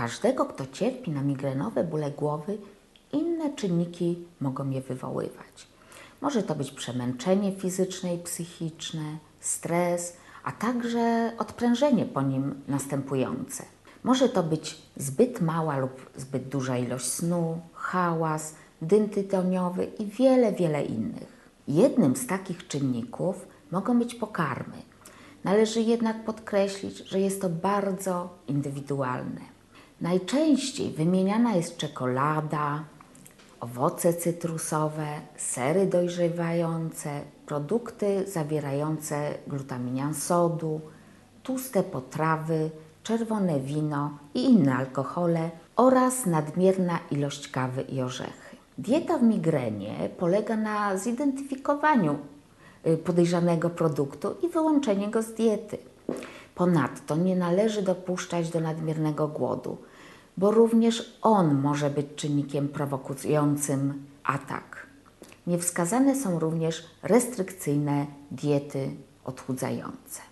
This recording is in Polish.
każdego, kto cierpi na migrenowe bóle głowy, inne czynniki mogą je wywoływać. Może to być przemęczenie fizyczne i psychiczne, stres, a także odprężenie po nim następujące. Może to być zbyt mała lub zbyt duża ilość snu, hałas, dym tytoniowy i wiele innych. Jednym z takich czynników mogą być pokarmy. Należy jednak podkreślić, że jest to bardzo indywidualne. Najczęściej wymieniana jest czekolada, owoce cytrusowe, sery dojrzewające, produkty zawierające glutaminian sodu, tłuste potrawy, czerwone wino i inne alkohole oraz nadmierna ilość kawy i orzechy. Dieta w migrenie polega na zidentyfikowaniu podejrzanego produktu i wyłączeniu go z diety. Ponadto nie należy dopuszczać do nadmiernego głodu, bo również on może być czynnikiem prowokującym atak. Niewskazane są również restrykcyjne diety odchudzające.